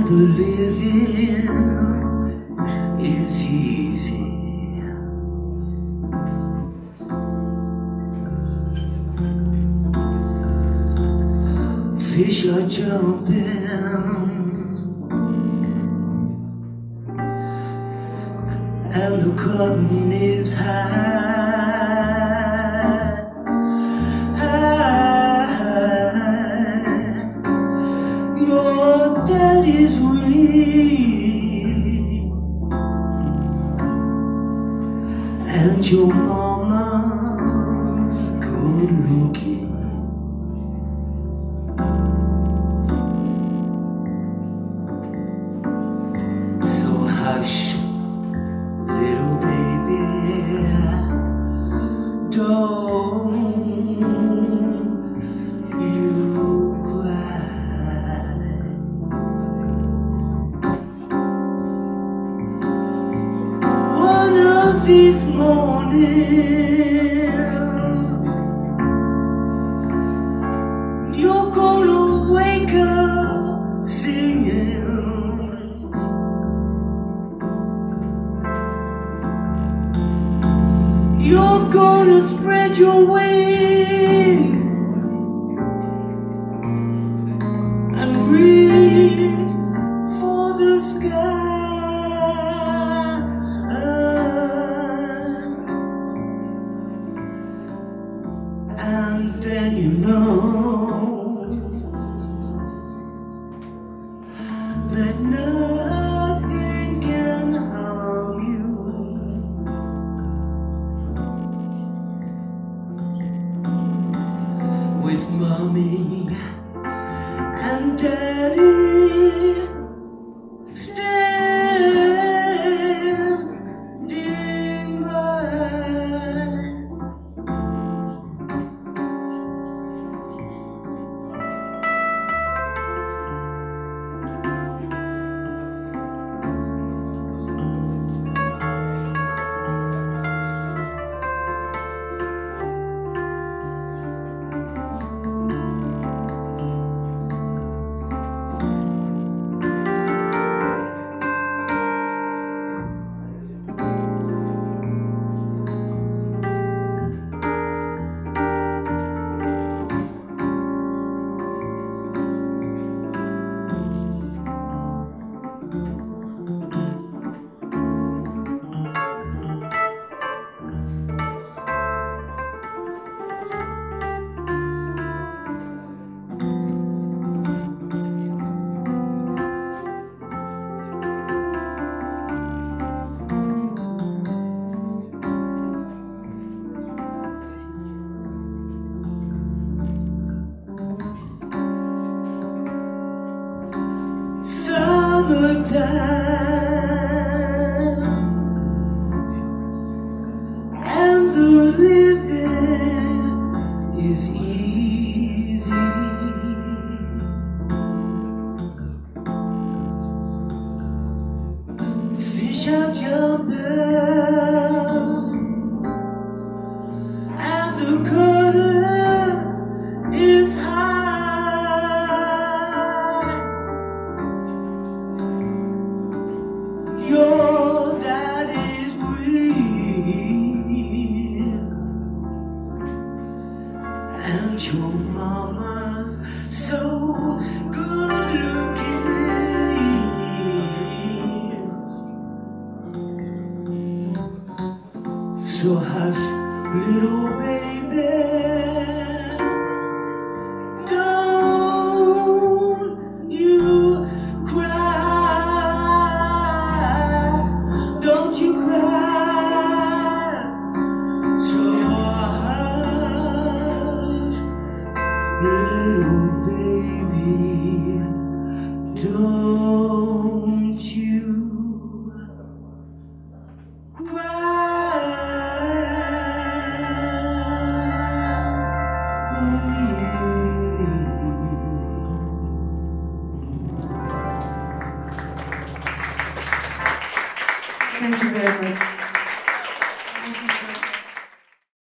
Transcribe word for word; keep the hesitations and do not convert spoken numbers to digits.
the living is easy. Fish are jumping and the cotton is high, high. Your daddy's weak and your mama's good looking. So hush, little baby, don't you cry. One of these mornings you're gonna wake up singing. You're gonna spread your wings and reach for the sky, and then you know that nothing can harm you. With mommy and daddy standing by. Summertime and the living is easy. Fish are jumping and the curtain is high. Your daddy's real and your mama's so good looking. So hush, little baby, don't you cry. Don't you cry. So hush, little baby, don't you cry. Thank you very much.